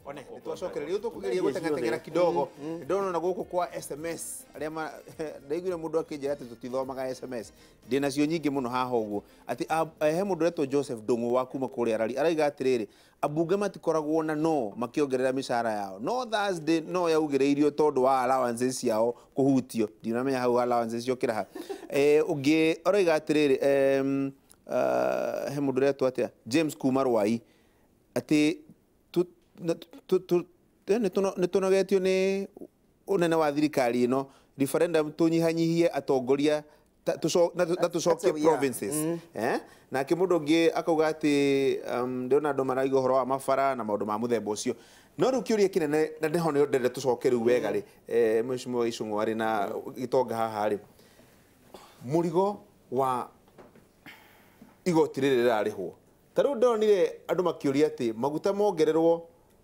one nitwacokereria tukugeria gutengatengera kidogo ndono na guku kwa SMS aria ndaiguire mundu akinjira ati tutithomaga SMS ndina cio nyingi muno haha uguo ati he mundu retwo Joseph Ndungu wa kuma kuri arari araiga atiriri abunge matikoragwo na no makiongerera mishara yao no Thursday no yaugiriirio tondu wa allowances yao kuhutio ndinamenya hau allowances cio kiraha ungi araiga atiriri he mundu retwo atia James Kumarwai ati nitunogetio ni unene wa thirikari ino referendum tunyihanyihie atongoria tucokie provinces na kimundu ngi akauga ati ndiona andu maraiga uhoro wa mabara na maundu ma muthemba ucio no riu kiuria kinene na ndiho ni ndende tucoke riu wega ri mheshimiwa Icung'wa ari na gitonga haha ri murigo wa igoti riri rirarihwo tariu ndonire andu makiuria ati maguta mongererwo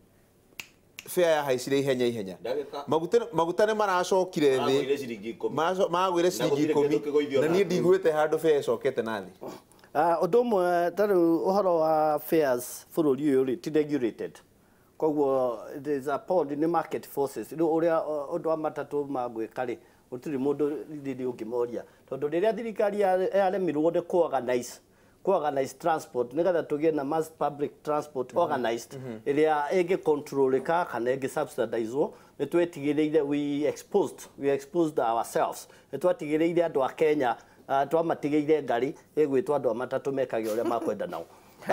fare ya haicire ihenya maguta ne maracokire thi magwire ciringi 10 na nie ndigwite handu fare cokete na thi undu mwe tariu uhoro wa fares bururi uyu ri ti regulated koguo there is a pod in the market forces uria undu wa matatu magwika ri utiri mundu riri ungimoria tondu riria thirikari yaremirwo de organize transport nigatha tugie na mass public transport organized iria ege control ka kana ege subsidized nitwetigiriire we exposed ourselves nitwatigireire andu a Kenya twamatigirire ngari egwitwa andu matatu mekage uria makwenda nao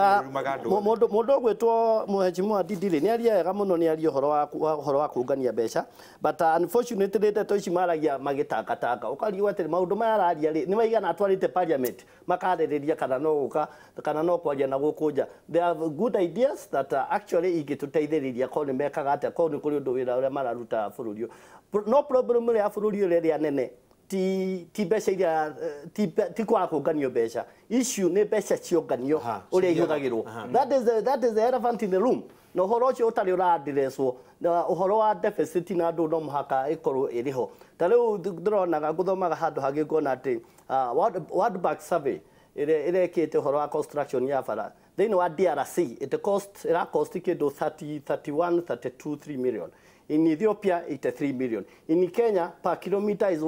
mundu gwitwo Mheshimiwa Ndindiri ni ariega muno ni ari uhoro wa kungania mbeca but unfortunately ndeto ici maragia magitangatanga ukariwa ati maundu maya araria ri ni maigana atwarite parliament makaririria kana no guka kana no kwaria na gukunja there are good ideas that actually igituteithiriria ko ni mekaga ati ko ni kuri undu wira uria mararuta bururi no problem ria bururi ria nene ti mbeca iria ti kwa kunganio mbeca issue ni mbeca cionganio uria ihũthagĩrwo that is the elephant in the room no horo ucio utari uradiresswo na uhoro wa deficit na andu no muhaka ikorwo iriho ta riu ndironaga guthomaga handu hangi ngona ati World Bank survey irekite uhoro wa construction ya bara thĩinĩ wa DRC it cost kindu 32 million. In Ethiopia, 83 million. In Kenya, per kilometer is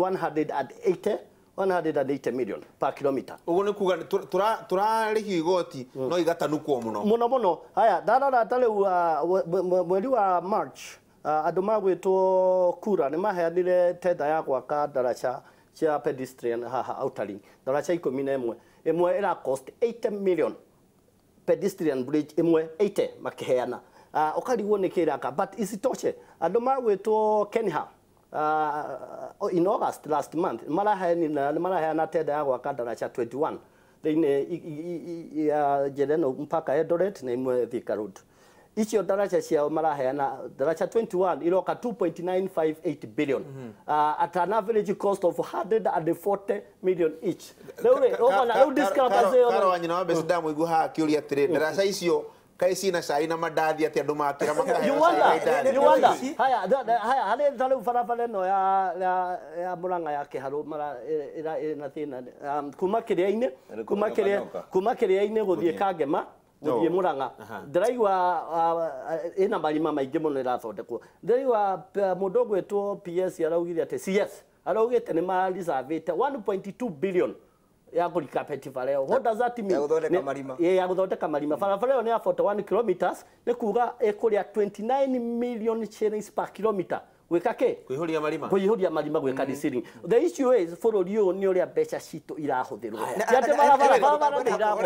180 million per kilometer. Ugo ni kuga turarihi igoti no igatanukwo muno. Haya, darara tale mweri wa March andu magwitwo kura ni maheanire tenda ya gwaka daracha cia pedestrian haha Outer daracha 11 imwe ira cost 80 million pedestrian bridge imwe 80 makiheana ukarigwo ni kiraka but isitoshe andu magwitwo Kenya in August last month maraheana tenda ya gwaka daracha 21 thĩinĩ ya Jereno mpaka Eldoret na imwe Thika Road icio daracha ciao maraheana daracha 21 iroka 2.958 billion at an average cost of 140 million each rĩu discount karo wanyina wa besi damu igu ha kiuria atiri daracha icio kaisi na sai na madathi ati andu makira makahe you wonder haya hale tale farafale no ya Murang'a ya Kiharu mara ina thina kuma kiria-ini guthie Kangema guthie Murang'a ndiraigwa ina marima maingi muno irathondekwo ndiraigwa mundu gwetwo PS araugire ati CS araugite ni ma reserve 1.2 billion ya gurikapeti fareo what does that mean ya guthondeka marima fareo ni 41 kilometers ni kuga ekuria 29 million shillings per kilometer gwikake kuihuria marima gwika disini the issue is for you ni uria mbeca citu irahuthirwo yate barabara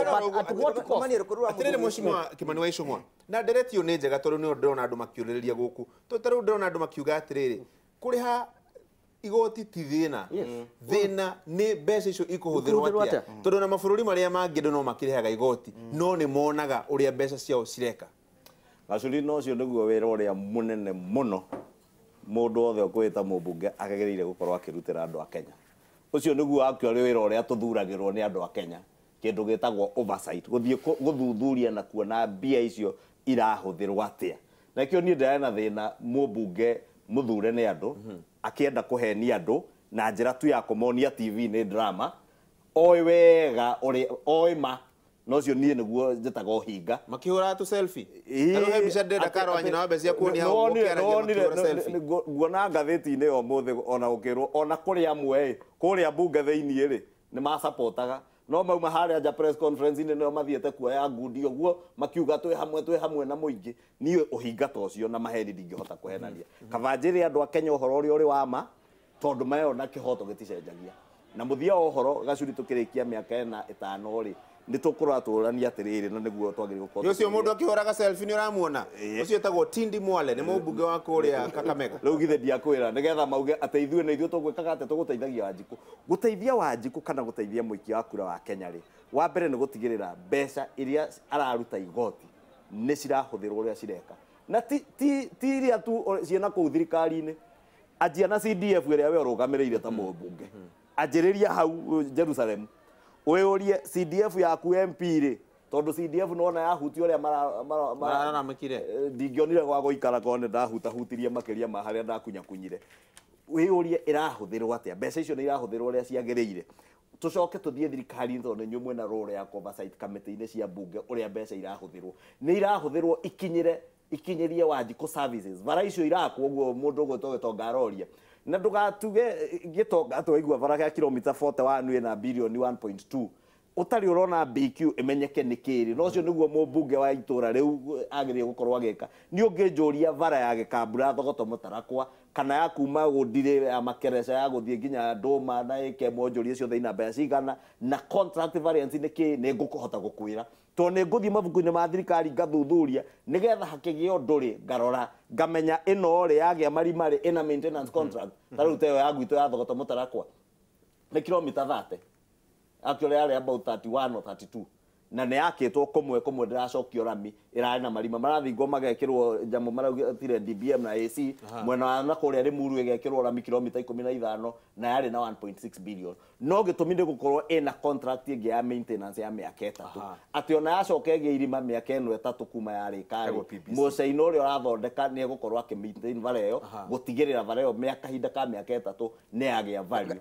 atirire Mheshimiwa Kimani wa Icung'wa na nderetio ni njega tondu ni ndona andu makiuriria guku tutaru ndona andu makiuga atiriri kuriha igoti ti thina ni mbeca icio ikuhuthirwo atia tondu na mabururi maria mangi no makirehaga igoti no ni monaga uria mbeca ciao cireka gacuri no cio niguo wira uria munene muno mundu othe ukwita mubunge akagereire gukorwo akirutira andu a Kenya ucio niguo akĩoria wira uria tuthuragirwo ni andu a Kenya kindu gitagwo oversight guthie guthuthuria na kuona mbia icio irahuthirwo atia na kĩo ni ndana thina mubunge muthure ni andu akienda kuhenia andu na njira tu ya kumonia TV ni drama oi wega oi ma no cio nie niguo njetaga uhinga makihura tu selfie tano he bica ndenda karo wanyina wambe cia kuonia hau ukiaragia selfie nguona ngatheti-inĩ yo mũthĩ ona ukirwo ona kuri amwe kuri ambunge thĩinĩ rĩ nĩ ma supportaga no mauma harĩa nja press conference inĩ nĩo mathiĩte kuoya ngundi ũguo makiuga twĩ hamwe na mũingĩ niĩ uhinga ta ũcio na maheni ndingĩhota kũhenania kabanjĩre andũ a Kenya ũhoro ũrĩa ũrĩ wa ma tondũ mayona kĩhoto gĩticenjagia na mũthia ũhoro gacuri tũkĩrĩkia mĩaka 5 rĩ nĩ tũkũra tũrania atĩrĩrĩ na nĩguo twagĩrĩirwo gũkorwo ũcio mũndũ akĩhũraga selfie nĩ ũramuona ũcio etagwo Tindi Mwale nĩ mũmbunge wa kũrĩa Kakamega rĩu githe ndiakwĩra nĩgetha mauge atĩ ithuĩ nĩ ithuĩ tũgwĩkaga atĩ tũgũteithagia Wanjikũ gũteithia Wanjikũ kana gũteithia mũikia wa kura wa Kenya rĩ wa mbere nĩ gũtigĩrĩra mbeca iria araruta igoti nĩ cirahũthĩrwo ũrĩa cireka na ti iria tu ciĩna kũu thirikari-inĩ anjia na CDF ĩrĩa we ũrũgamĩrĩire ta mũmbunge anjĩrĩria hau Jerusalem weorie CDF yaku MP rĩ tondu CDF nona yahutio ria mararamikire ndingionire gwa guikara kone ndahutahutirie makiria ma haria ndakunyakunyire weorie irahuthirwo atia mbeca icio ni irahuthirwo uria ciagiriire tucoke tuthie thirikari tondu nyu mwena role ya oversight committee-ini cia bunge uria mbeca irahuthirwo ni irahuthirwo ikinyirie Wanjikũ services bara icio irakwo uguo mundu gwĩtwo ngaroria na ndugatuge gitonga twaigua bara ya kilomita 41 ina bilioni 1.2 utari urona BQ imenyeke nikiri no cio niguo mũmbunge wa itura riu agirie gukorwo ageka ni unginjuria bara ya gikambura thogoto mutarakwa kana ya kuma gudire ya makereca ya guthie nginya nduma na ike monjurie cio thina mbeca cigana na contract variance niki ni ngukuhota gukwira to ni nguthie mabuku-ini ma thirikari ngathuthuria nigetha hakigio nduri ngarora ngamenya ino ri yagia marimari ina maintenance contract tariu teyo ya gwito ya thogoto mutarakwa ni kilomita 30 actually are about 31 or 32 na ne yakitwo kumwe ndiracokio rami irari na marima marathingo magekirwo jamo maraugire DBM na AC mwena na kuria rimuru igekirwo rami kilomita 15 na yari na 1.6 billion no gituminde gukorwo ina contract ingi ya maintenance ya miaka 3 ati ona yacokegie irima miaka 3 kuma yari kari muceino uri urathondeka ni gukorwo aki maintain bara iyo gutigirira bara iyo miaka hinda ka miaka 3 ni yagia value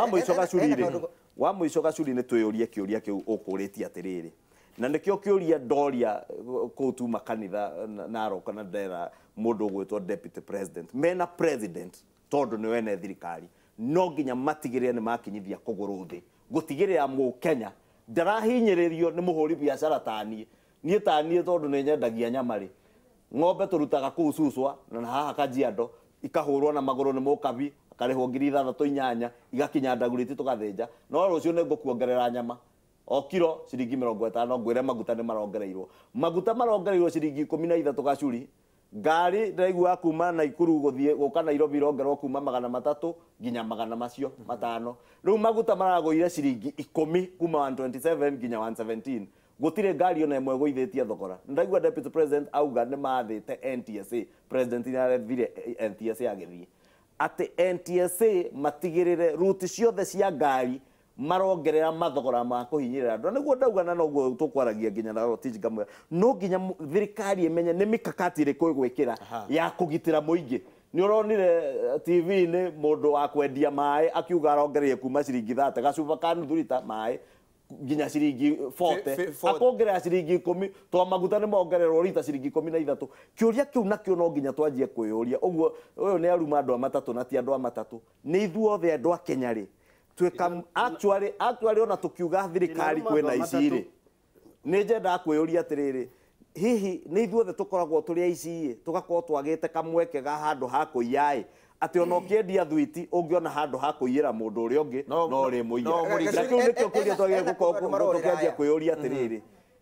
wa muico gacuri ni twiyurie kiuria kiu ukuritie atiriri na nikio kiuria ndoria kutu makanitha Narok na Ndera mundu gwitwo deputy president mena president tondu ni wene thirikari no nginya matigirire ni makinyithia kuguru thi gutigirira mu Kenya ndarahinyiririo ni muhuri biashara tanie nie tanie tondu ni nyendagia nyamari ng'ombe turutaga kuu Suswa na haha Kajiado ikahurwo na maguru ni mukabi karihwo 6,800 igakinya ndaguriti tugathinja no rucio ni ngukuongerera nyama o kilo ciringi 50 ngwire maguta ni marongereirwo ciringi 13 gacuri ngari ndaigua kuma Naikuru guthie guka Nairobi rongerwo kuma 300 nginya 100 macio 5 riu maguta maragoire ciringi 10 kuma 127 nginya 117 gutire ngari ona imwe guithetie thogora ndaigua deputy president auga ni mathite NTSA president ni arethire NTSA agithie ati NTSA matigirire ruti ciothe cia ngari marongerera mathogora ma kuhinyirira andu niguo ndauga na noguo tukwaragia nginya na rotiji kamwe no nginya thirikari imenye ni mikakati iri gwikira ya kugitira muingi ni uronire TV ni mundu wa kwendia mai akiuga arongereire kuma ciringi 30 gacuba ka nuthu lita mai nginya ciringi 40 akongerera ciringi 10 to maguta ni mongererwo lita ciringi 13 kiuria kiu nakio no nginya twanjie kwiyuria uguo uyu ni aruma andu amatatu na ti andu amatatu ni ithuothe andu a Kenya ri tweka actually ona tukiuga thirikari kwena ici ri ni njenda kwiyuria atiriri hihi ni ithuothe tukoragwo turi aici tugakorwo twagite kamweke ga handu ha kuiyai ati ono kiendia thwiti ungiona handu ha kuiyira mundu uri ungi no ri muiya lakini nikio kuria twagire gukorwo tukianjia kwiyuria atiriri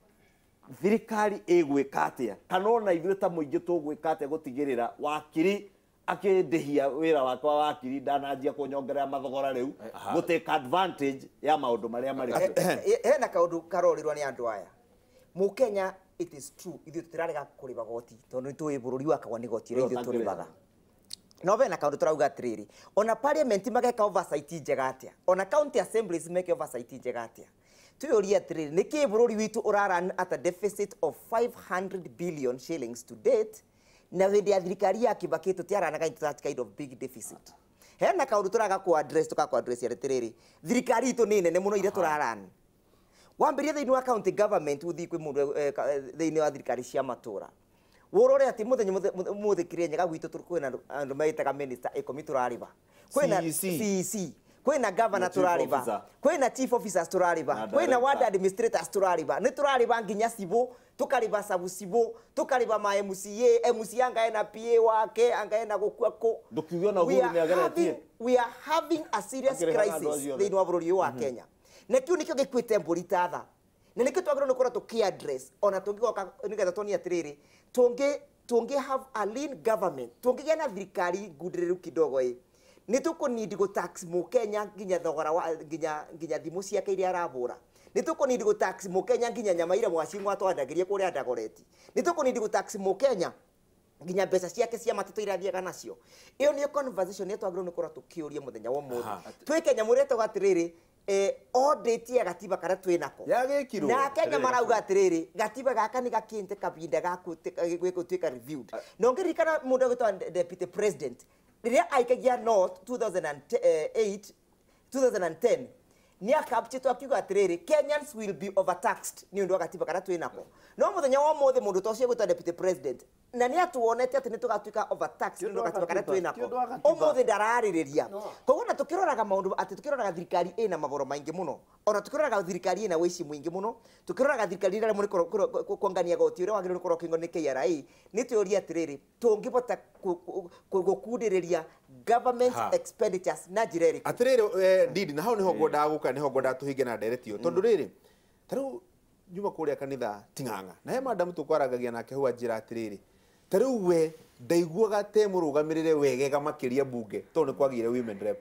thirikari igwika atia kana ona ithuĩ ta muingi tugwika atia gutigirira wakiri akindihia wira wakwa wakiri ndananjia kunyongerera mathogora riu gutake advantage ya maundu maria mari hena kaundu karorirwa ni andu aya mu Kenya it is true ithuĩ tutirarega kuriba goti tondu nitui bururi wakagwa ni goti ithuĩ turibaga no vena kaundu turauga atiriri ona parliament mageka oversight njega atia ona county assemblies make oversight njega atia tuyuria atiriri niki bururi witu uraran at a deficit of 500 billion shillings to date na hindi ya thirikari ya Kibaki tutiaranaga into that kind of big deficit hena kaundu turaga ku address ya atiriri thirikari itu ni nene muno ire turaran wambirie thiini wa county government uthi kwi mundu thiini wa thirikari cia matura worore ati muthenya Kirinyaga gwitu kwina andu maitaga minister ikomi turariba kwina CEC kwina governor turariba kwina chief officers turariba kwina ward administrators turariba ni turariba nginya cibo tukariba sabu cibo tukariba ma MC anga na PA wake anga na gukua ko ndukigwa na huru ni ageretie we are having a serious crisis thiini wa bururi wa Kenya na kiu nikio gikwite mburi tatha na nikio twagirwo nikora tuki address ona tungigoka nigetha toni atiriri tungi have a lean government tungigia na thirikari ngundiriru kidogo ni tukunidi go tax mu Kenya nginya thogora wa nginya thimu ciake iria arabura ni tukunidi go tax mu Kenya nginya nyama ira mwacingwa twandagirie kuria ndagoreti ni tukunidi go tax mu Kenya nginya mbeca ciake cia matatu irathiaga nacio iyo ni conversation yetu agirwo nikora tukiuria muthenya wa muthi twi Kenya mureto gatiriri audit ya gatiba kara twinako yagikirwo na Kenya marauga atiriri gatiba gaka ni gakinte kabinda gwikutwika reviewed no ngirikana mundu gwitwa deputy president riria aikagia north 2010 ni akapchitwa akiuga atiriri Kenyans will be overtaxed ni undu wa gatiba kara twinako no muthenya wa muthi mundu tocio gwitwa deputy president na ni atuonete ati ni tugatuika overtaxed ni undu wa gatiba kara twinako umuthi ndaraririria koguo na tukiroraga maundu ati tukiroraga thirikari ina magoro maingi muno ona tukiroraga thirikari ina wici muingi muno tukiroraga thirikari ina muri kuongania goti uria wagire gukoro kingo ni KRA ni tuoria atiriri tungibota gukundiriria government expenditures na jireri atiriri ndidi na hau niho ngwenda guka niho ngwenda tuhinge na directio tondu riri taru nyuma kuria kanitha tinganga na he madam tukwaragagia nake huwa njira atiriri taru we ndaiguaga te murugamirire wegega makiria bunge tondu ni kwagire women rep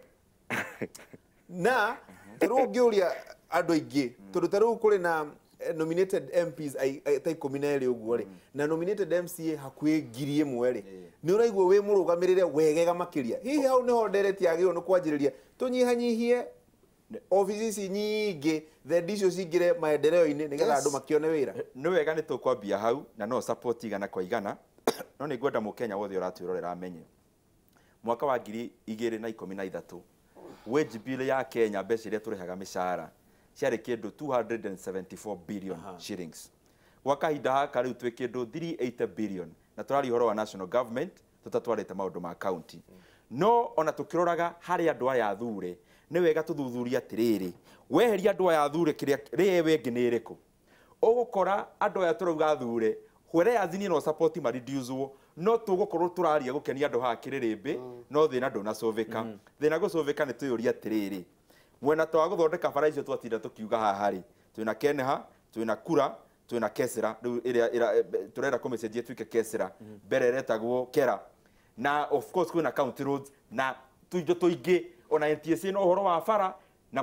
na taru ngiuria andu aingi tondu taru kuri na nominated MPs ta 12 uguo ri na nominated MCA hakwi ngiri imwe ri ni uraigua wi murugamirire wegega makiria hihi hau niho ndereti agirwo ni kwanjiriria tunyihanyihie offices nyingi the ndicio cingire maendeleo-ini nigetha andu makione wira ni wega ni tukwambia hau na no support igana kwa igana no ni ngwenda mukenya wothe uratwirorera amenye mwaka wa 2013 wage bill ya Kenya mbeca iria turihaga mishahara ciarĩ kĩndũ 274 billion shillings gwa kahinda haka rĩu twĩ kĩndũ 380 billion na tũrari ũhoro wa national government tũtatwarĩte maũndũ ma county no ona tũkĩroraga harĩ andũ aya thure nĩ wega tũthuthuria atĩrĩrĩ weheria andũ aya thure kĩrĩa rĩewe ngĩ nĩ ĩrĩkũ ũgũkora andũ aya tũrauga thure whereas ni no support ma reduce no tũgũkorwo tũraria gũkenia andũ haha kĩrĩrĩmbĩ no thĩna ndũnacoveka thĩna gũcoveka nĩ twĩyũria atĩrĩrĩ mwena twa guthondeka bara icio twatinda tukiuga haha ri twina Kenha twina Kura twina Kesera ira turera kumecenjia twike Kesera mbere retagwo Kera na of course kwina county roads na tuindo tuingi ona NTSA no horo wa bara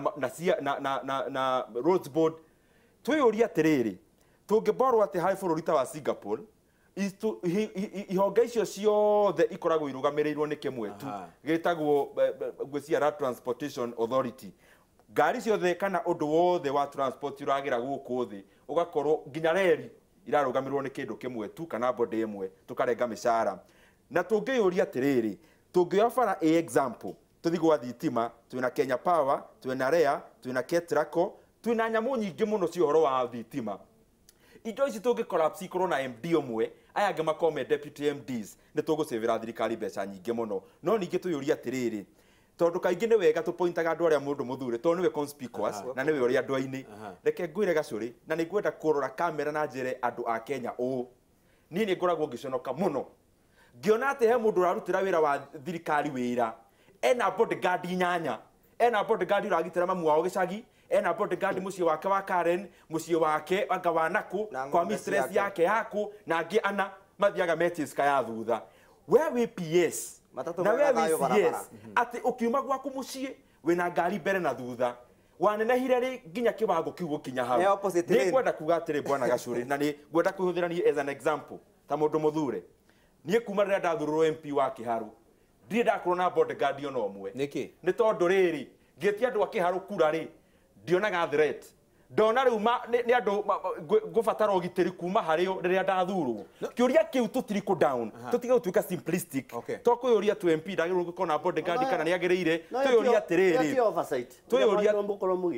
na roads board twiyuria atiriri tungiborwo ati hai bururi ta wa Singapore ihonge icio ciothe ikoragwo irugamĩrĩirwo nĩ kĩmwe tu gĩtagwo Gwĩciara Transportation Authority ngari ciothe kana undu wothe wa transport uragira gũkũ thĩ ugakorwo nginya reri irarugamirwo nĩ kĩndũ kĩmwe tu kana body ĩmwe tukarenga mĩcara na tũngĩyũria atĩrĩrĩ tũngĩoya bara example tuthi gwa thitima twina Kenya Power twina REA twina KETRACO twina nyamũ nyingĩ mũno cia ũhoro wa thitima indo ici tũngĩkorapsi ikorwo na MD ũmwe aya angĩ makome deputy MDs nĩ tũgũcĩvĩra thirikari mbeca nyingĩ mũno no ningĩ tũyũria atĩrĩrĩ tondu kaingĩ nĩ wega tũpointaga andũ arĩa mũndũ mũthure tondu nĩwe conspicuous na nĩwe ũrĩa andũ aini reke ngwĩre gacũrĩ na nĩ ngwenda kũrora kamera na njĩre andũ a Kenya ũũ niĩ nĩ ngoragwo ngĩconoka mũno ngĩona atĩ he mũndũ ũrarutĩra wĩra wa thirikari wĩra ena bodyguard nyanya ena bodyguard ũragitĩra mamu wao gĩcagi ena bodyguard muciĩ wake wa Karen muciĩ wake anga wa Naku kwa mistress yake haku na angĩ ana mathiaga metiska ya thutha we wi PS na we wi CS ati ukiuma gwaku muciĩ wina ngari mbere na thutha wanenehire ri nginya kĩwango kĩu gũkinya hau nĩ ngwenda kuga atĩrĩ bwana gacũrĩ na nĩ ngwenda kũhũthĩra niĩ as an example ta mũndũ mũthure niĩ kuma rĩrĩa ndathurwo MP wa Kĩharũ ndirĩ ndakorwo na bodyguard ona ũmwe nĩ tondũ rĩrĩ ngĩtia andũ a Kĩharũ kura rĩ ndionaga threat ndona rĩu nĩ andũ ngũbatara ũgitĩri kuma harĩo rĩrĩa ndathurwo kĩũria kĩu tũtirikũ down tũtige gũtuĩka simplistic to kwĩyũria tu MP ndagĩrĩirwo gũkorwo na bodyguard kana nĩ agĩrĩire twĩyũria atĩrĩrĩ twĩyũria mũkorwo mũgĩka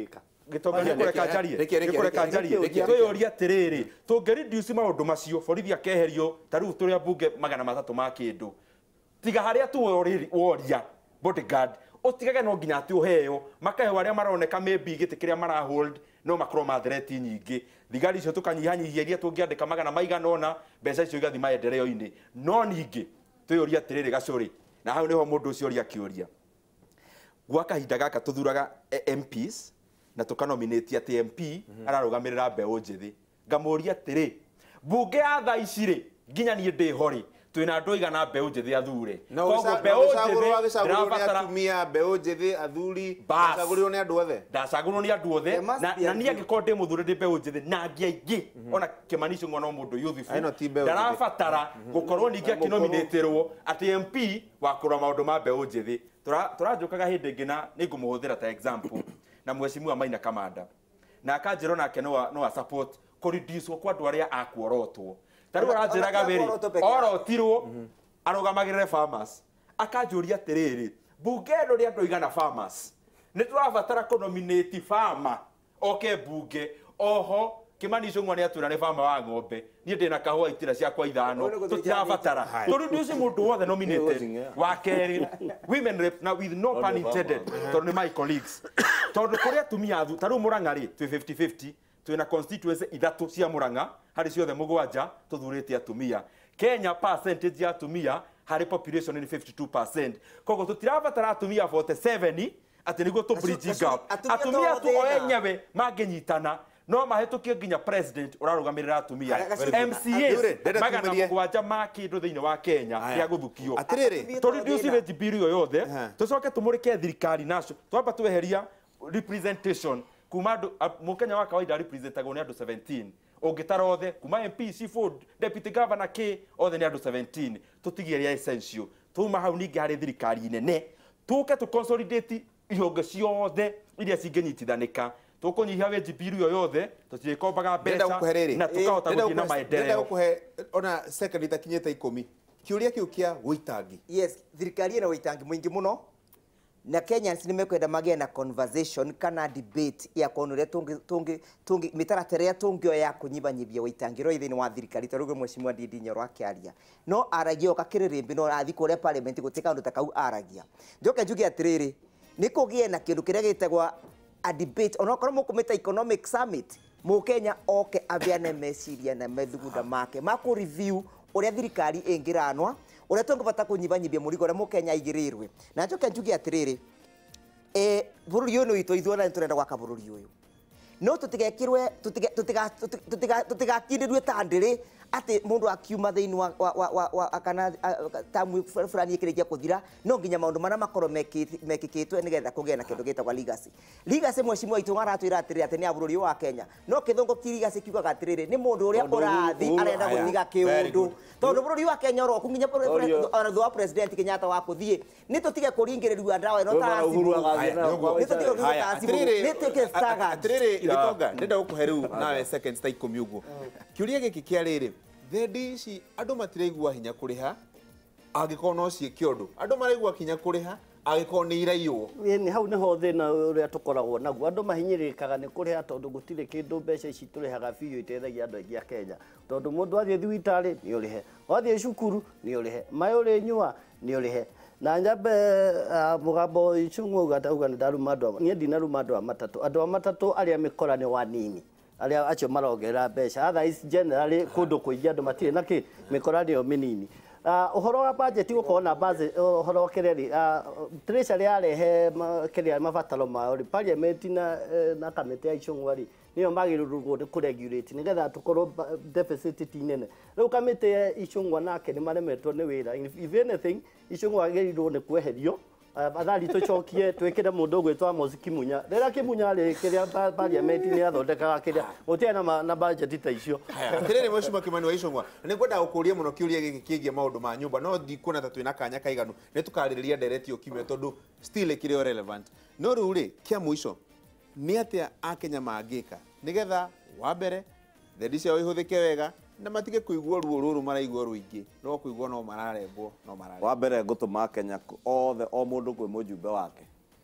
gitonga kureka njarie kureka njarie twiyoria atiriri tungi reduce maundu macio borithi akeherio tariu turia bunge 300 ma kindu tiga haria tu woria bodyguard utigage no nginya ati uheo makaheo aria maroneka maybe giti kiria mara hold no makro ma threat nyingi thigari icio tukanyihanyihia iria tungiandika 100 ona mbeca icio igathi maendereo-ini no ningi twiyoria atiriri gacuri na hau niho mundu ucio ria kiuria gwa kahinda gaka tuthuraga MPs na tukanominate ati MP ararugamirira mbeu njithi ngamuria atiri bunge ya thaa ici ri nginya nie ndi hori twina andu igana mbeu njithi athure koguo mbeu njithi ndirabatara atumia mbeu njithi athuri ndacagũrirwo ni andu othe ndacagũrirwo ni andu othe na nie ngikorwo ndi muthure ndi mbeu njithi na angi aingi ona Kimani Ichung'wa no mundu yuthifu ndarabatara gukorwo ningi akinominatirwo ati MP wa kurora maundu ma mbeu njithi turajukaga hindi ngina ningumuhuthira ta example na mheshimiwa Maina Kamanda na akanjira nake no support ku reduce kwa andu aria akuorotwo tari aranjiraga weri orotirwo arugamagirire farmers akanjuria atiriri bunge ndo ri andu igana farmers ni turabatara ku nominate farmer oke bunge oho Kimani Ichung'wa ni atura ni farmer wa ng'ombe ni ndina kahua itira ciakwa ithano tutirabatara to reduce mundu wothe nominated wa keri women rep na with no pun intended tondu my colleagues tondu kuria atumia athu taru Murang'a ri 50-50 twina constituency ithatu cia Murang'a hari ciothe mugwanja tuthurite atumia Kenya percentage ya atumia hari population ni 52% kogo tutirabatara atumia 47 ati niguo tu bridge gap atumia tu enyewe manginyitana no mahitukie nginya president urarugamirira atumia MCA magana mugwanja ma kindu thiini wa Kenya ya guthukio atiriri to reduce rate bill yo yothe tucoke tumurike thirikari nacio twamba tweheria representation kuma mukenya wa kawaida representagwo ni andu 17 ungitara othe kuma MP Seafood deputy governor K othe ni andu 17 tutigiria essential tuma hau ningi hari thirikari nene tuke tu consolidate ihonge ciothe iria cingenyitithanika tukunyihia weji biru yo yothe tutirikombaga mbeca na tukahota guthii na maendeleo ndenda gukuhe ona second itakinyete 10 kiuria kiu kia witangi yes thirikari ina witangi mwingi muno na Kenyans nimekwenda magia na conversation kana debate ya konure tungi mitaratara tungioya kunyibanyibia witangiro ithini wa thirikari taruge mheshimiwa Ndindi Nyoro akiaria no aragio kakiririmbi no athi kure parliament gutika undu takau aragia njoke njuge atiriri nikugie na kindu kiria gitagwa a debate onokorwo mukumita economic summit mukenya oke abiane meciria na methugunda make maku review uria thirikari ingiranwa uria tungibata kunyibanyibia murigo uria mukenya igirirwe na njoke njuge atiriri bururi uyu witu ithuona turenda gwaka bururi uyu no tutigekirwe tutigakindirwe tandiri ati mundu akiuma thiini wa kana tamu fulani ikirikia kuthira no nginya maundu mana makoro mekikitwe nigetha kugia na kindu gitagwa legacy mheshimiwa itu aratwira atiri ati ni abururi wa Kenya no kithongo ki legacy kiugaga atiriri ni mundu uria urathi arenda guthiga kiundu tondu bururi wa Kenya ro kunginya wa president Kenyatta wa kuthie ni tutige kuringiriria ndawa no ta ni tutige kuthia atiriri gitonga ndenda gukuhe riu nawe seconds ta 10 uguo kiuria giki kia riri thendi ici andu matiraigua hinya kuriha agikorwo no ciike undu andu maraigua kinya kuriha agikorwo ni iraiywo ni hau niho thina uria tukoragwo naguo andu mahinyirikaga ni kuriha tondu gutire kindu mbeca ici turihaga biu itethagia andu aingi a Kenya tondu mundu athie thiwitari ni urihe wathie cukuru ni urihe mai uri nyua ni urihe na nyambe mugambo Ichung'wa ugatauga ni daruma andu ni ndinaruma andu matatu aria mikora ni wanini aria acio marogerera mbeca otherwise generally kundu kuingi andu matire naki mikora ndio minini uhoro wa budget gukorwo na budget uhoro wa kireri treasury arehe kiria mabataro mao parliament na kamite ya Ichung'wa ri niyo magirirwo ku regulate nigetha tukorwo deficit ti nene riu kamite ya Ichung'wa nake ni maremetwo ni wira if anything Ichung'wa agerirwo ni kweherio athari tucokie twikire mundu gwitwa Amos Kimunya rira Kimunya ri kiria parliament ni athondekaga kiria gutiena na budget ta icio atiriri mheshimiwa Kimani wa Ichung'wa ni kwenda gukuria muno kiuria giki kigie maundu ma nyumba no ndikuona ta twina kanya kaiganu ni tukaririria direct okimwe tondu still kiri relevant no riu ri kia muico ni atia akenya mangika nigetha wa mbere thendi ciao ihuthike wega na matige kuigua ruo ruru maraigua ruingi no kuigua no mararembwo no mararembwo wa mbere ngutuma Kenya othe o mundu kwi mujumbe wake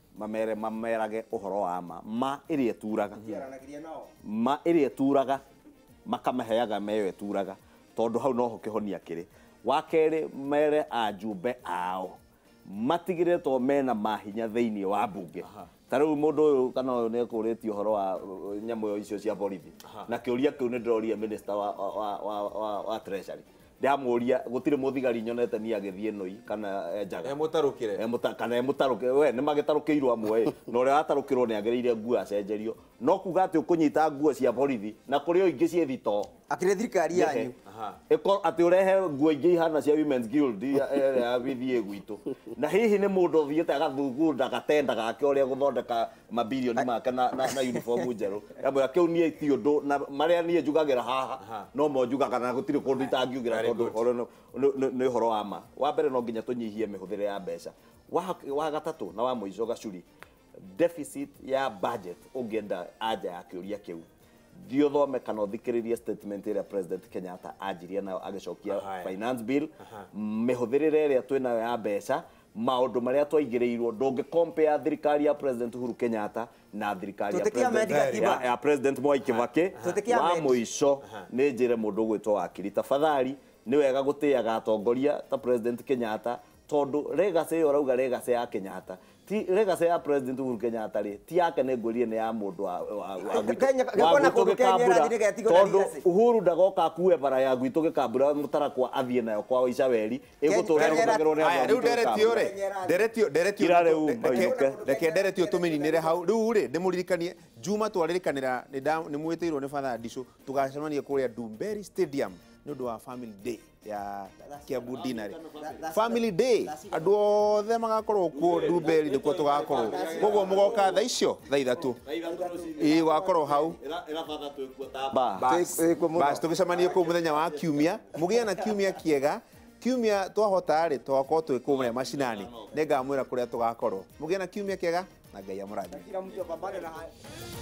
mamerage uhoro wa ma iria turaga ma iria turaga makamaheaga meyo turaga tondu hau no ho kihonia kiri wa keri mere ajumbe ao matigire to mena mahinya theini wa bunge taru mundu kana ne kuritio horo wa nyamu icio cia borithi na kiuria kiu ne ndoria minister wa treasury ndamuria gutire muthigari nyonete ni agithie noi kana njaga mutarukire kana emutaruke we ni magitarukirwo amwe no ria atarukirwo ni agereire nguo acenjerio no kuga ati ukunyita nguo cia borithi na kuri o ingi cie thito akire thirikari yanyu eko ati urehe nguo ingi ihana cia women's guild ya bithie gwitu na hihi ni mundu thiete agathugunda gatenda gake uria guthondeka mabilioni make na uniform njeru yabo yakeu nie ti undu na maria nie njugagira haha no mo njugaga na gutire kundu itangiugira tondu ni horo wa ma wa mbere no nginya tunyihie mihuthire ya mbeca wa gatatu na wa muico gacuri deficit ya budget ungienda aja ya kiuria kiu dio thome kana thikiririe statement ira president Kenyatta ajiria na agicokia finance bill mihuthirire ria twina ya mbeca maundu maria twaigireirwo ndungi compare thirikari ya president Uhuru Kenyatta na thirikari ya president Mwai Kibaki wa muico ni njire mundu gwitwo wakiri tafadhali ni wega gutiaga atongoria ta president Kenyatta tondu legacy yo rauga legacy ya Kenyatta ti legacy ya president Uhuru Kenyatta ri ti yake ne ngũrie ne ya mundu wa tondu Uhuru ndagoka kuwe bara ya gwitu gikambura mutarakwa athie nayo kwa Icaweri iguturerwo ne aya riu deretio tumeninire hau riu ri ndimuririkanie Juma twaririkanira ni mwitiirwo ni Father Ndishu tugacemania kuria Dumberi Stadium ni undu wa family day ya Kiambu Dinari family day andu othe magakorwo kuo Dumberi nikuo tugakorwo koguo mugoka tha icio tha ithatu gakorwo hau bas tugicemanie ku muthenya wa kiumia mugie na kiumia kiega kiumia twahota ri twakorwo twikumure macinani nengamwira kuria tugakorwo mugie na kiumia kiega na Ngai amurathime.